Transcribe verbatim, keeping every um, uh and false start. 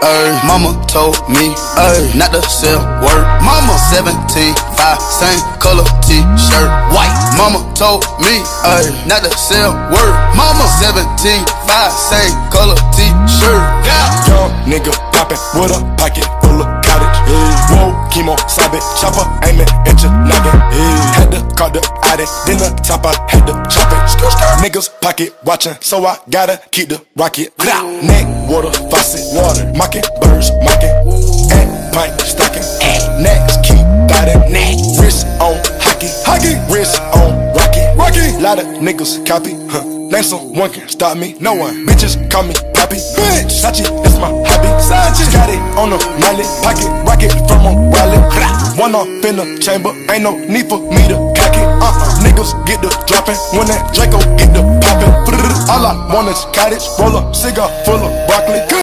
Ay, mama told me, ay, not to sell word. Mama seventeen, five, same color t-shirt, white. Mama told me, ay, not to sell word. Mama seventeen, five, same color t-shirt. Yeah. Young nigga poppin' with a pocket full of cottage. Yeah. Whoa, chemo, sobbing, chopper, aiming at your noggin. Yeah. Had to call the addy, then the top I had to chop it. Niggas pocket watchin', so I gotta keep the rocket. Neck, water, faucet, water, mocking, birds, mocking. And pint, stocking, next, keep biting. Wrist on hockey, hockey, wrist on rocky, rocky. Lot of niggas copy, huh? Name someone can stop me, no one. Bitches call me Poppy, bitch. Sachi, that's my hobby. Sachi, got it on the mallet, pocket rocket from a wallet. One off in the chamber, ain't no need for me to cock it. Uh, niggas get the dropping when that Draco get the popping. All I want is cottage, roll a cigar full of broccoli.